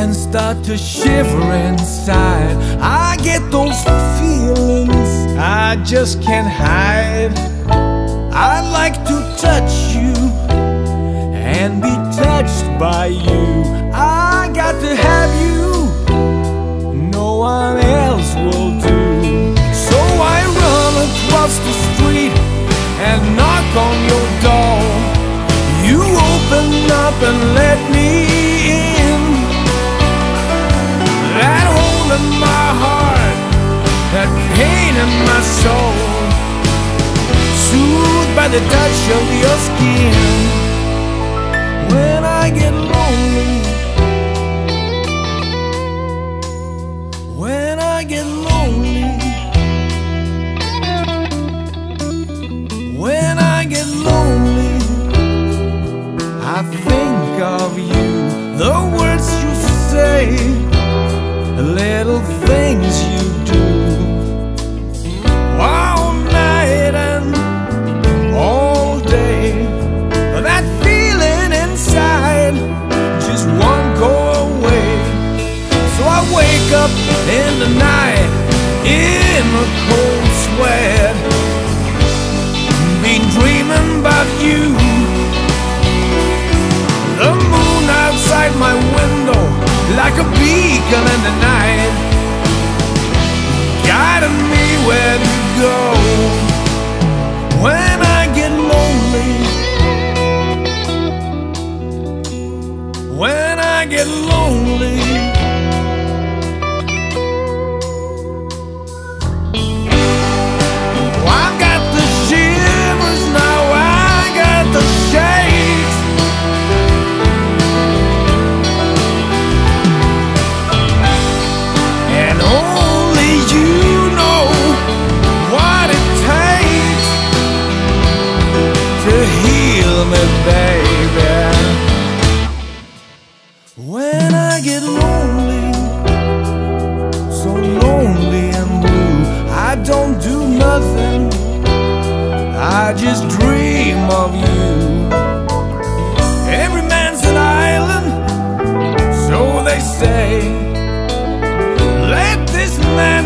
and start to shiver inside. I get those feelings I just can't hide. I'd like to touch you and be touched by you. I got to have you, no one else will do. So I run across the street and knock on your door. You open up and let me in. That hole in my heart, that pain in my soul, soothed by the touch of your skin. When I get lonely, when I get lonely, when I get lonely, I think of you, the words you say, the little things you do. All night and all day, that feeling inside just won't go away. So I wake up in the night in a cold sweat, been dreaming about you. The moon outside my window, like a beacon in the night, guiding me where to go. When I get lonely, when I get lonely, I've got the shivers now, I got the shakes. And only you know what it takes to heal me, baby. When I get lonely, so lonely and blue, I don't do nothing, I just dream of you. Every man's an island, so they say. Let this man